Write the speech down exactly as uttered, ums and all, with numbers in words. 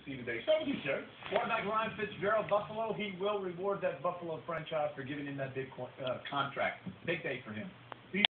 see today. Start with you, sir. Quarterback Ryan Fitzgerald, Buffalo. He will reward that Buffalo franchise for giving him that big uh, contract. Big day for him.